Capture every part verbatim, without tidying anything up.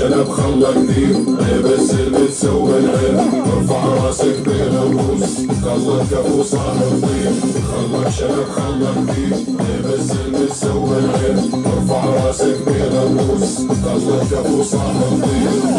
شنب خلى كثير بس المتسوى العير ارفع راسك بين الروس خلى الكفو صار طير خلى شنب خلى كثير بس المتسوى العير ارفع راسك بين الروس خلى الكفو صار طير.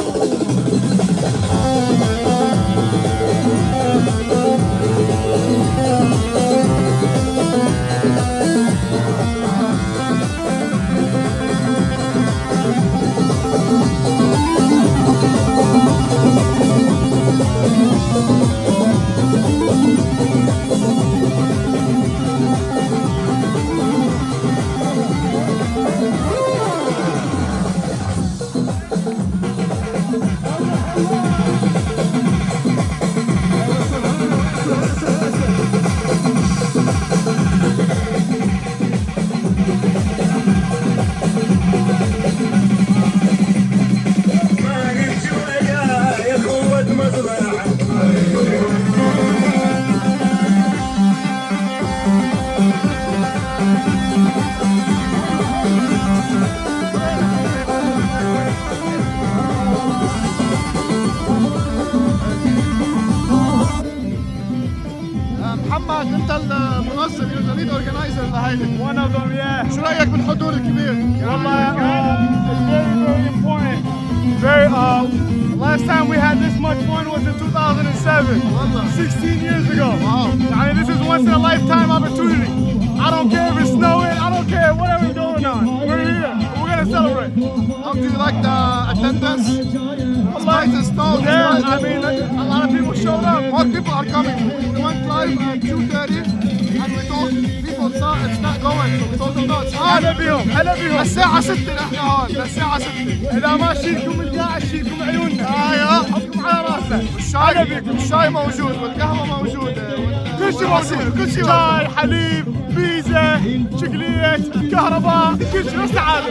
محمد انت المنظم you're the lead organizer لهيدي. One of them, yeah. شو رايك بالحضور الكبير؟ والله uh, it's very very important. Very uh last time we had this much fun was in two thousand seven. sixteen years ago. Wow. I mean this is once in a lifetime opportunity. I don't care if it's snowing, I don't care whatever's going on. We're here. We're gonna celebrate. How do you like the attendance? Despite the snow, yeah, I mean a lot of people showed up. More people are coming. We went live at two thirty and we told people it's not going, so we told them no, it's on. هلا بيهم هلا بيهم. للساعة ستة نحن هون، للساعة ستة. إذا ما شيلكم القاع شيلكم عيوننا. ايوه حطكم على راسنا. والشاي الشاي موجود والقهوة موجودة. كل شيء موجود، كل شيء شاي، حليب، بيتزا، شوكليت، كهرباء، كل شيء بس تعالوا.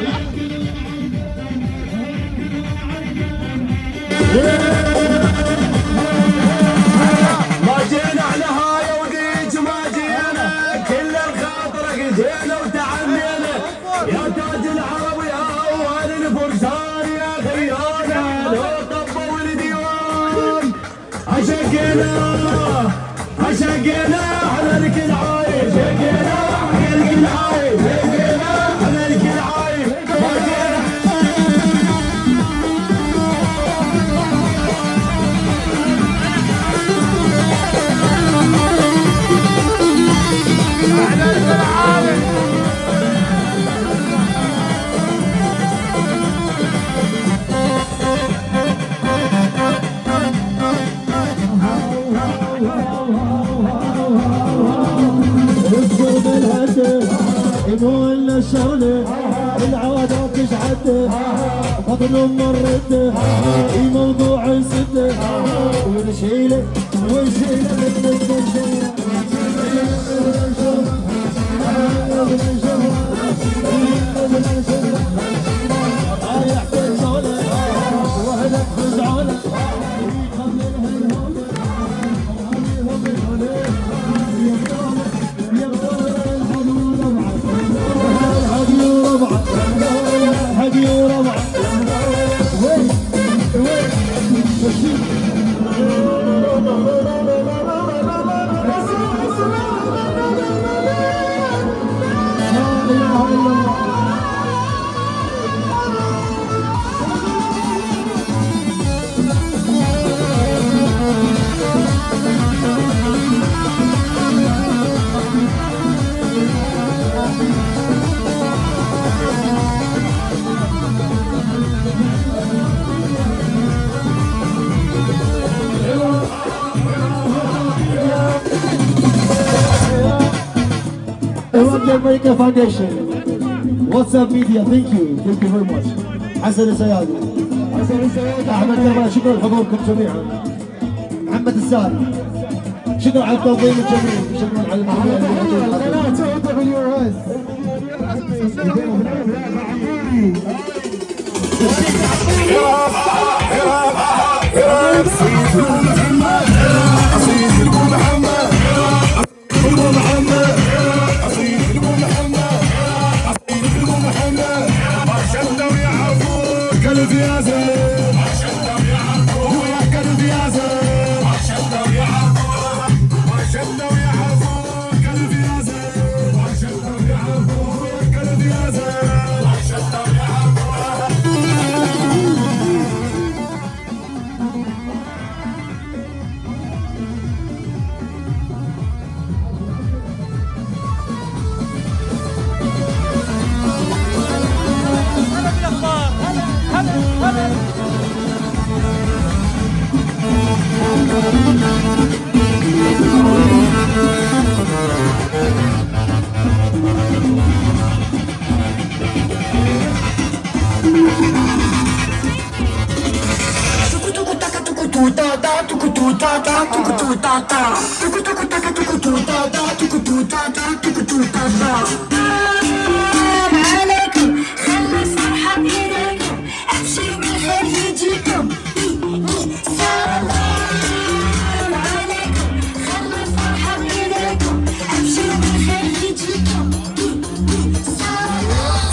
ما جينا على هاي وديج ما جينا كل الخاطرك جينا وتعنينا يا تاج العرب يا اول الفرسان يا خيانا لو طبوا الديوان عشقنا عشقنا على الكل عايش عشقنا على الكل عايش عشقنا على الكل عايش يقول الشغلة العادة تشعد فضل مرته الموضوع سده ونشيله ونشيله من الدنيا رايح في الشغلة وهلك خزعولة حقي وربع وين وين America Foundation. What's up media? Thank you. Thank you very much. حسن السيادي. حسن السيادي. أحمد كرمان شكرا لحضوركم جميعا. محمد الساري. شكرا على التنظيم الجميل. شكرا على كلب يا زين عشقنا ويعرفون كلب يا زين عشقنا ويعرفون عشقنا ويعرفون كلب يا زين عشقنا ويعرفون كلب يا زين عشقنا ويعرفون عليكم خلي الفرحة بإيديكم أبشروا بالخير يجيكم سلام عليكم خلي الفرحة بإيديكم أبشروا بالخير يجيكم سلام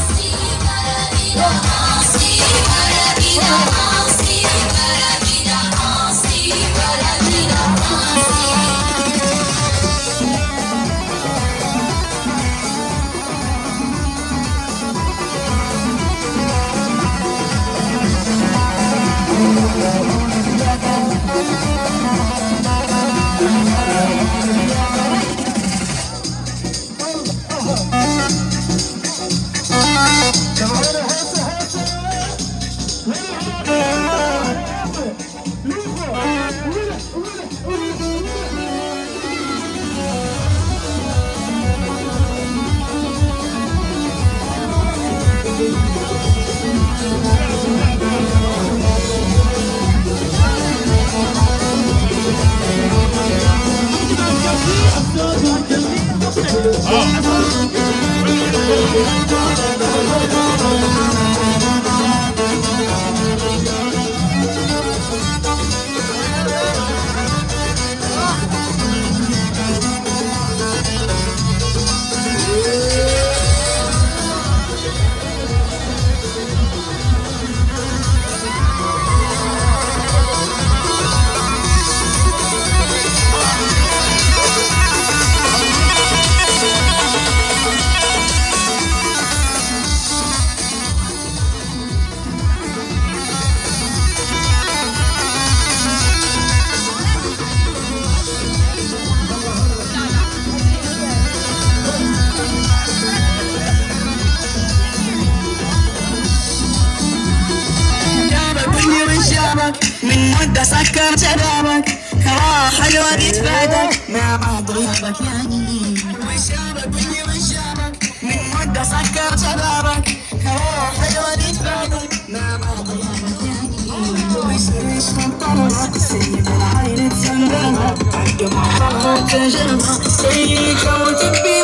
من مدة سكر شبابك هوا حلوة بتفادك مع بعض غيابك يعني وشابك بني وشابك من مدة سكر شبابك هوا حلوة بتفادك مع بعض غيابك يعني وش وش مطلع سيب العين تسمعها عقب عطلها تجربها سيك وتبي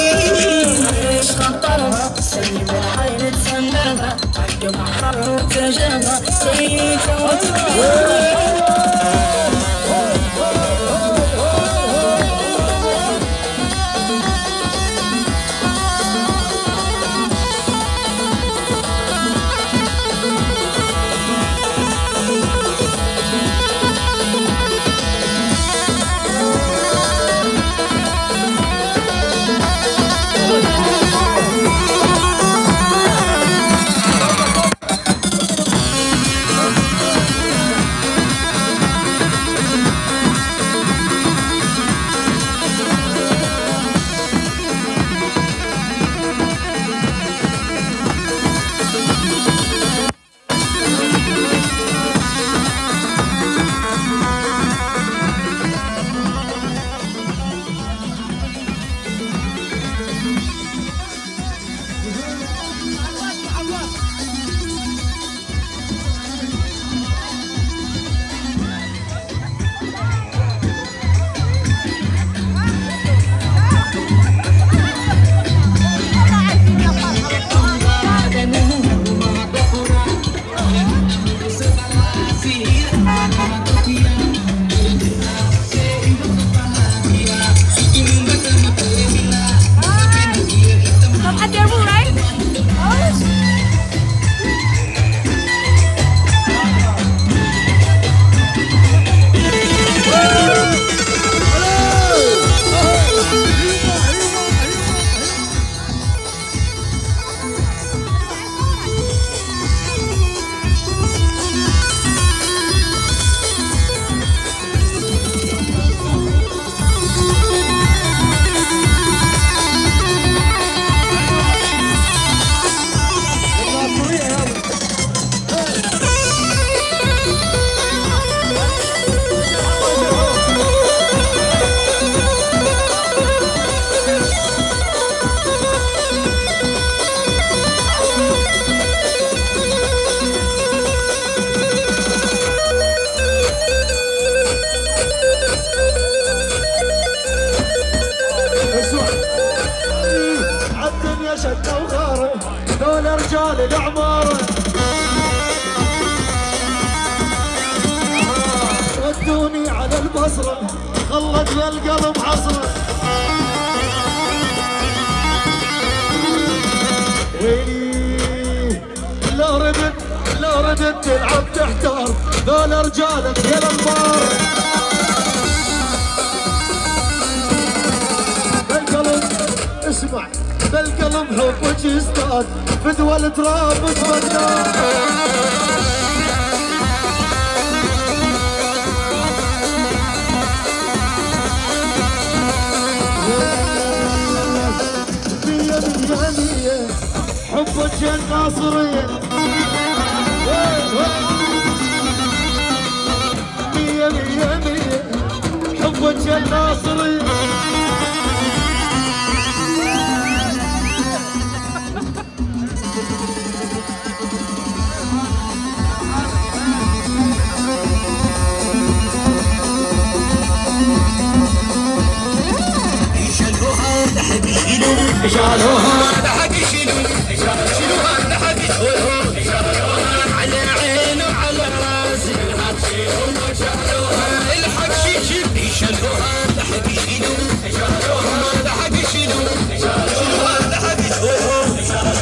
مني وش مطلع سيب العين تسمعها عقب عطلها تجربها سيك وتبي مني بالقلب حصرة. ويلي لو ردت لو ردت تلعب تحتار ذول رجالك يا الانبار. بالقلب اسمع بالقلب حبك ازداد فدوى التراب تبدى. مية مية مية حبك يا الناصرية. مية مية مية حبك يا الناصرية. شالوها لحق يشيلون شيلوها لحق يشيلون على عيني وعلى راسي شالوها الحق شيل يشيلوها لحق يشيلون شالوها لحق يشيلون شيلوها لحق يشيلون.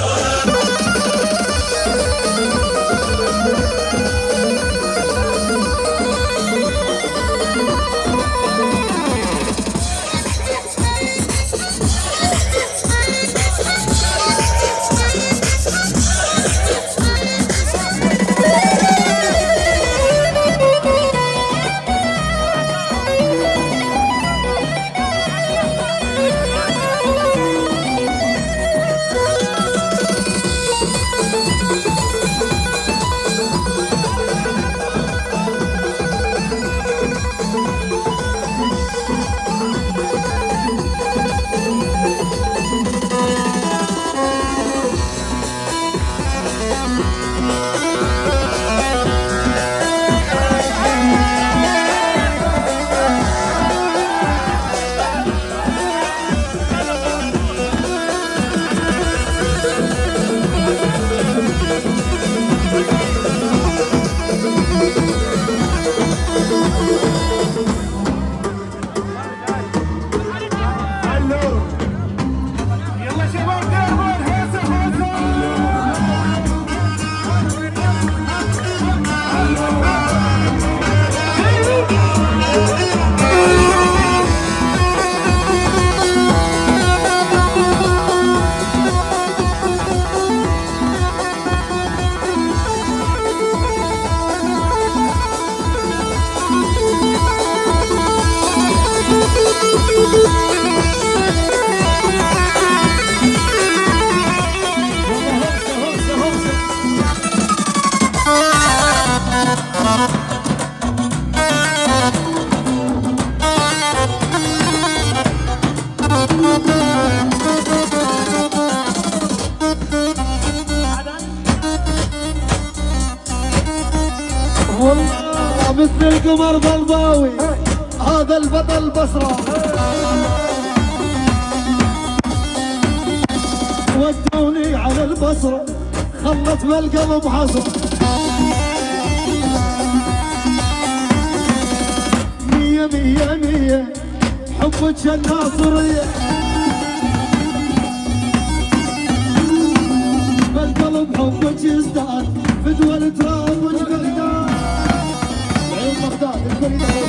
والله مثل القمر ضلباوي هذا البطل بصرة. ودوني على البصرة خلت بالقلب حصرة. مية مية مية حبك يا الناصرية. بالقلب حبك يزداد فدوى التراب والبغداد. عيون بغداد البريد.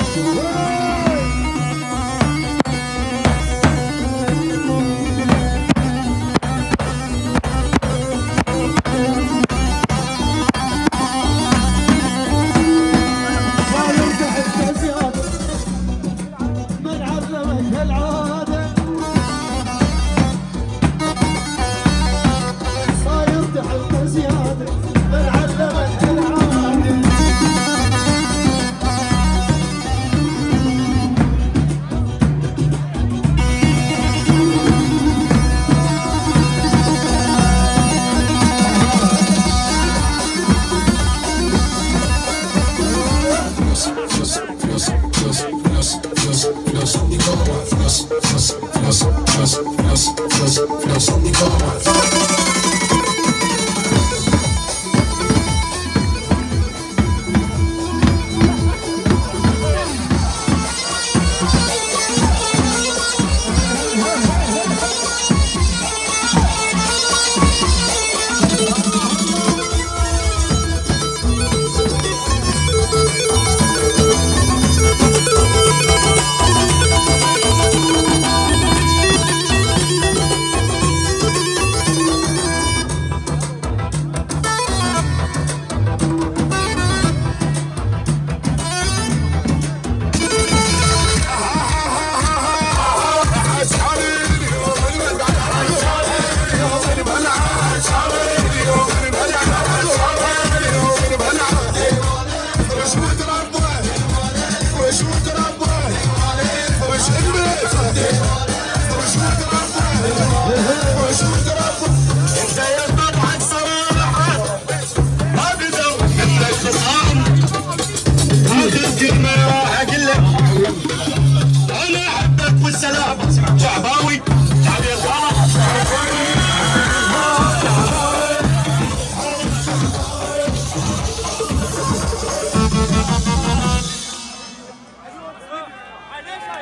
صاير تحت زيادة من علمك هالعادة. صاير تحت زيادة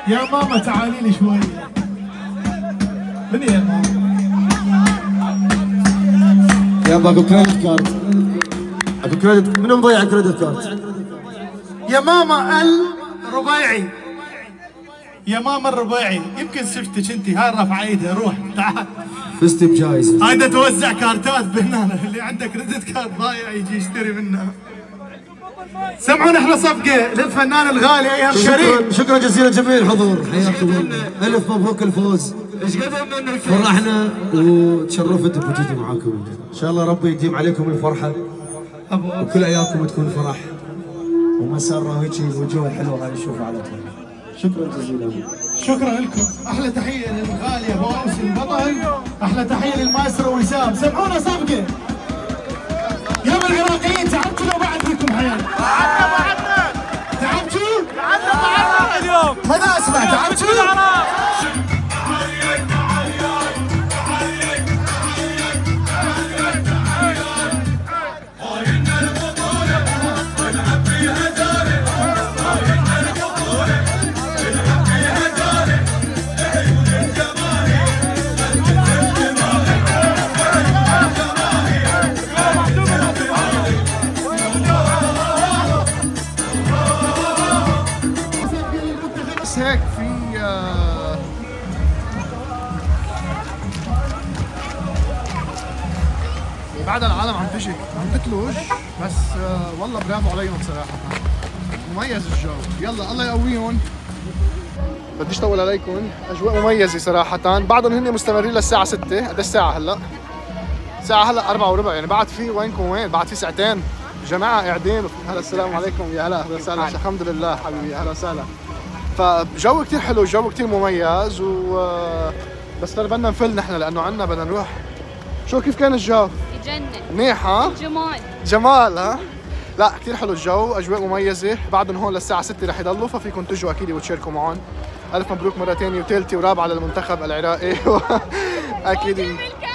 يا ماما تعالي لي شوي. من يا ماما؟ يا باكو كريدت كارد. اكو كريدت، منو مضيع كريدت كارد؟ يا ماما الربيعي. يا ماما الربيعي، يمكن سفتك انت. هاي رافعه ايدها، روح تعال. فزتي بجائزة. هاي توزع كارتات بهنا، اللي عنده كريدت كارد ضايع يجي يشتري منها. سمعونا احنا صفقه للفنان الغالي ايهم شريف. شكرا جزيلا جميع الحضور، حياكم الله. الف مبروك الفوز. فرحنا وتشرفت بوجودي معاكم. ان شاء الله ربي يديم عليكم الفرحه وكل ايامكم تكون فرح ومسره وهيك وجوه حلوه هاي نشوفها على طول. شكرا جزيلا. شكرا لكم. احلى تحيه للغالي ابو اوس البطل. احلى تحيه للمايسترو وسام. سمعونا صفقه. يا من العراقيين تعبتوا لو بعد فيكم حياه. تعبنا بعدنا. تعبتوا؟ تعبنا بعدنا اليوم. ماذا اسمع؟ تعبتوا؟ هيك في آه بعد العالم عم تجي عم تتلوج بس آه والله برافو عليهم صراحة، مميز الجو. يلا الله يقويهم. بديش طول عليكم، اجواء مميزة صراحة. بعضهم هن مستمرين للساعة ستة. قد الساعة هلا؟ الساعة هلا أربعة وربع، يعني بعد في وينكم وين؟ بعد في ساعتين. جماعة قاعدين. هلا السلام عليكم. يا هلا اهلا وسهلا. الحمد لله حبيبي اهلا وسهلا. فجو كتير حلو، جو كتير مميز و بس ترى بدنا نفل نحن لانه عنا بدنا نروح. شو كيف كان الجو؟ يجنن. منيح ها؟ جمال جمال ها؟ لا كتير حلو الجو، اجواء مميزة. بعدهم هون للساعة ستة رح يضلوا، ففيكم تجوا اكيد وتشاركوا معهم. الف مبروك مرة ثانية وثالثة ورابعة للمنتخب العراقي. اكيد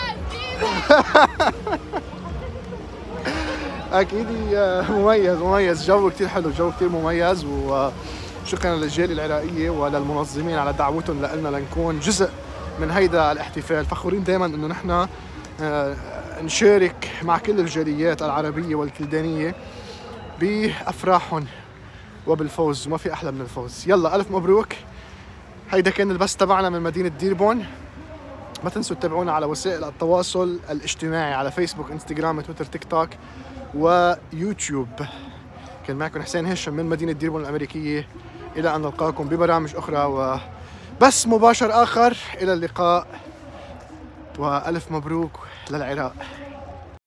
اكيد مميز مميز، جو كتير حلو، جو كتير مميز. وشكرا للجالية العراقية وللمنظمين على دعوتهم لنا لنكون جزء من هيدا الاحتفال. فخورين دائما انه نحن نشارك مع كل الجاليات العربية والكلدانية بافراحهم وبالفوز، وما في احلى من الفوز. يلا الف مبروك. هيدا كان البث تبعنا من مدينة ديربون. ما تنسوا تتابعونا على وسائل التواصل الاجتماعي على فيسبوك، انستغرام، تويتر، تيك توك ويوتيوب. كان معكم حسين هشام من مدينة ديربون الأمريكية. إلى أن نلقاكم ببرامج أخرى وبث مباشر آخر. إلى اللقاء وألف مبروك للعراق.